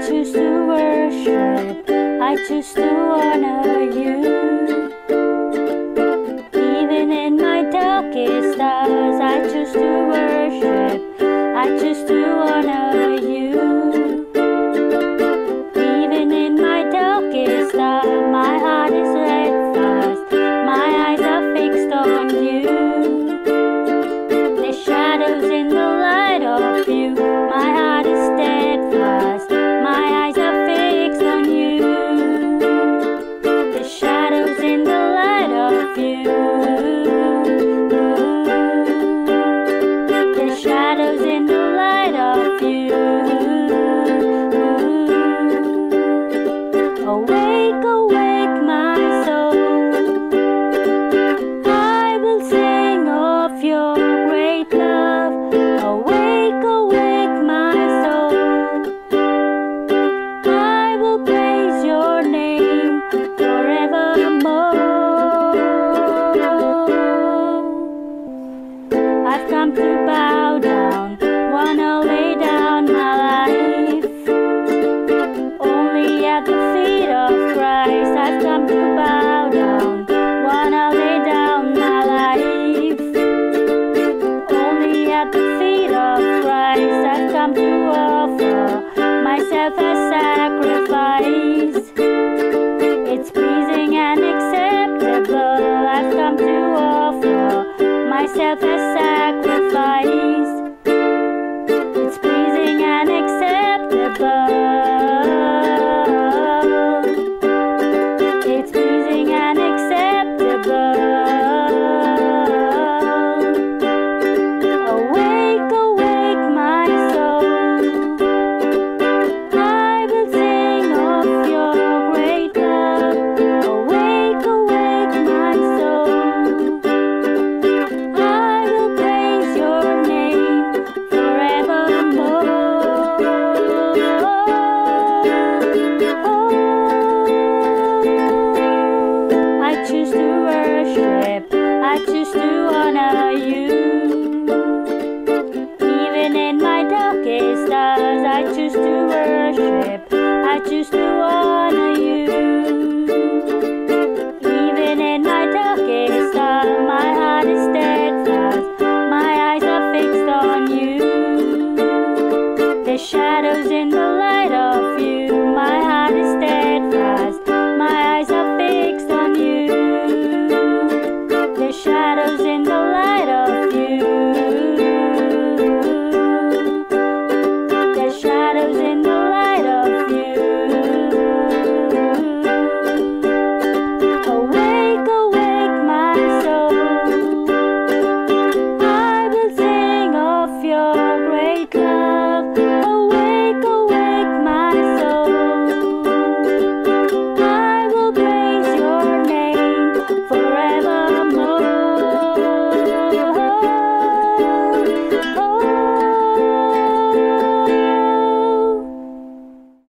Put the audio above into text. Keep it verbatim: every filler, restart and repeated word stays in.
choose to worship, I choose to honor you. Even in my darkest hours, I choose to worship, I choose to honor you. Even in my darkest hour, my heart is steadfast, my eyes are fixed on you. The shadows in the light of you, my heart is steadfast, my eyes are fixed on you. The shadows in the light of you, the shadows in the light of you. Awake, awake my soul, I will sing of your great love. Awake, awake my soul, I will praise your name forevermore. I've come to bow down, wanna lay down my life only at the feet of Christ. I've come to bow down, wanna lay down my life only at the feet of Christ. I've come to offer myself as sacrifice. It's pleasing and acceptable. I've come to offer myself as sacrifice. It's pleasing and acceptable. It's pleasing and acceptable. Awake, awake my soul, I will sing of your great love. Awake, awake my soul, I will praise your name forevermore. I choose to worship, I choose to honor you. Even in my darkest hours, I choose to worship, I choose to honor you. Even in my darkest hour, my heart is steadfast, my eyes are fixed on you. The shadows in the light of you,